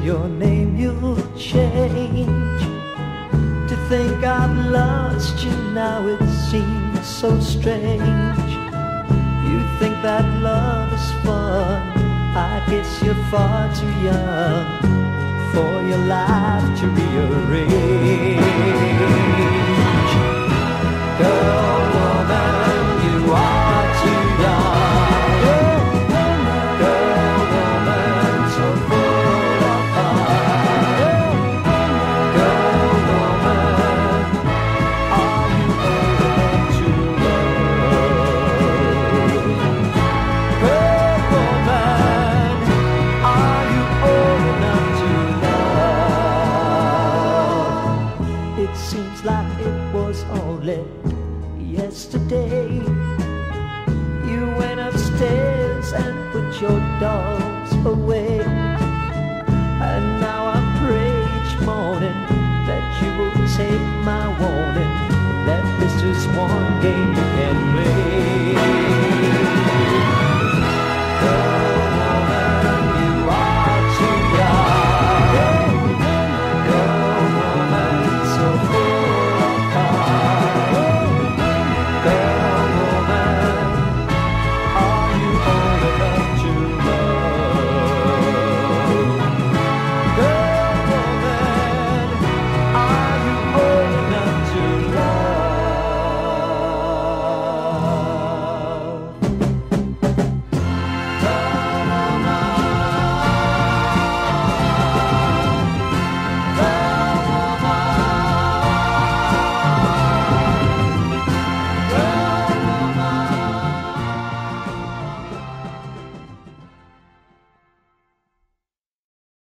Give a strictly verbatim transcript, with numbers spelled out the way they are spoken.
your name you'll change. To think I've lost you now, it seems so strange. You think that love is fun, I guess you're far too young for your life.